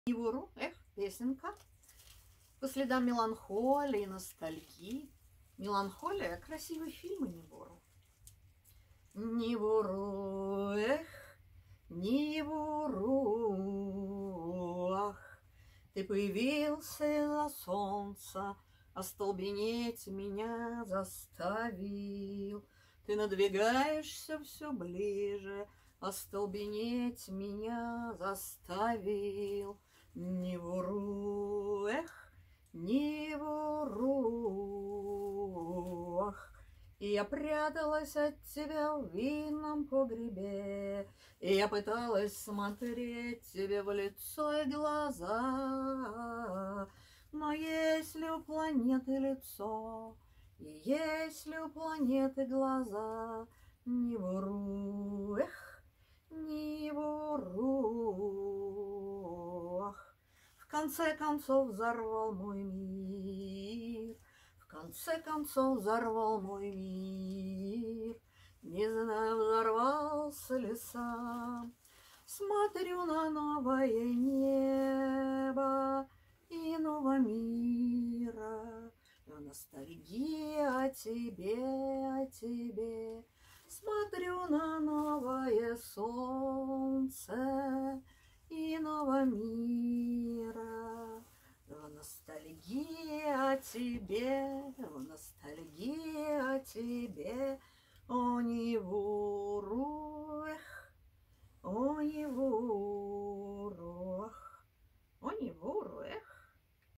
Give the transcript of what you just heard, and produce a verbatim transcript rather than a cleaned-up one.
Ивуру, эх, песенка по следам меланхолии, ностальгии. Меланхолия — красивый фильм, и Нивуру. Нивуру, эх, Нивуру, ах, ты появился из-за солнца, остолбенеть меня заставил. Ты надвигаешься все ближе, остолбенеть меня заставил. Нивуру, эх, Нивуру, ах, и я пряталась от тебя в винном погребе, и я пыталась смотреть тебе в лицо и глаза. Но если у планеты лицо, и если у планеты глаза, Нивуру, эх, Нивуру, ах, в конце концов взорвал мой мир, в конце концов взорвал мой мир. Не знаю, взорвался ли сам. Смотрю на новое небо иного мира. Ностальгия о тебе, о тебе. Смотрю на новое солнце иного мира. В ностальгии о тебе, в ностальгии о тебе. О, Нивуру, эх, о, Нивуру, ах, о, Нивуру, эх.